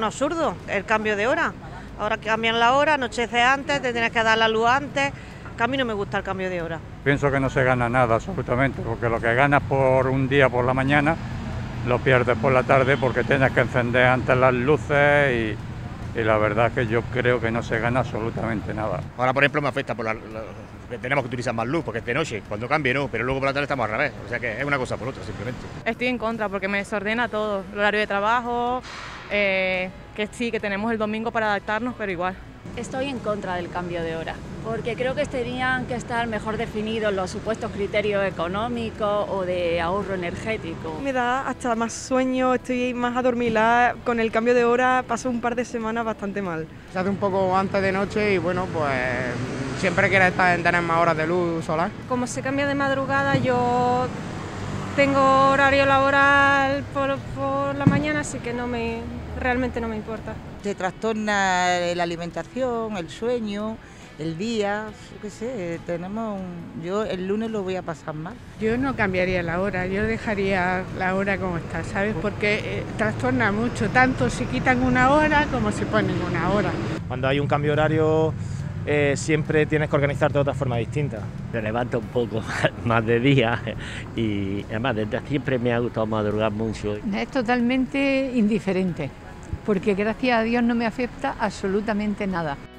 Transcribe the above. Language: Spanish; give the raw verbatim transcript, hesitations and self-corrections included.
absurdo el cambio de hora. Ahora que cambian la hora, anochece antes, te tienes que dar la luz antes, que a mí no me gusta el cambio de hora. Pienso que no se gana nada absolutamente, porque lo que ganas por un día por la mañana, lo pierdes por la tarde porque tienes que encender antes las luces y, y la verdad es que yo creo que no se gana absolutamente nada. Ahora, por ejemplo, me afecta por la, la, que tenemos que utilizar más luz, porque es de noche, cuando cambie no, pero luego por la tarde estamos al revés, o sea que es una cosa por otra simplemente. Estoy en contra porque me desordena todo, el horario de trabajo, eh, que sí, que tenemos el domingo para adaptarnos, pero igual. Estoy en contra del cambio de hora, porque creo que tendrían que estar mejor definidos los supuestos criterios económicos o de ahorro energético. Me da hasta más sueño, estoy más adormilada, con el cambio de hora paso un par de semanas bastante mal. Se hace un poco antes de noche y bueno, pues siempre quieres estar en tener más horas de luz solar. Como se cambia de madrugada, yo tengo horario laboral por, por la mañana, así que no me, realmente no me importa. Te trastorna la alimentación, el sueño, el día, yo qué sé, tenemos un... yo el lunes lo voy a pasar mal. Yo no cambiaría la hora, yo dejaría la hora como está, ¿sabes? Porque eh, trastorna mucho, tanto si quitan una hora como si ponen una hora. Cuando hay un cambio horario eh, siempre tienes que organizarte de otra forma distinta. Me levanto un poco más, más de día y además desde siempre me ha gustado madrugar mucho. Es totalmente indiferente, porque gracias a Dios no me afecta absolutamente nada.